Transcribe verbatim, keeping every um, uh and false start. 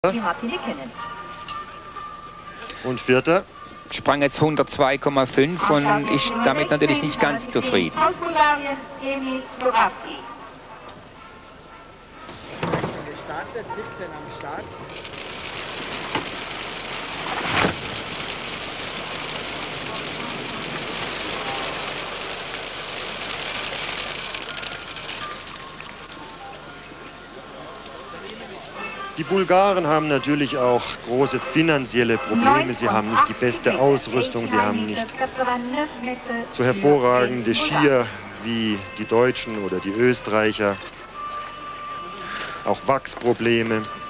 Und vierter. Sprang jetzt hundertzwei Komma fünf und ist damit natürlich nicht ganz zufrieden. Der startet siebzehn am Start. Die Bulgaren haben natürlich auch große finanzielle Probleme. Sie haben nicht die beste Ausrüstung, sie haben nicht so hervorragende Skier wie die Deutschen oder die Österreicher. Auch Wachsprobleme.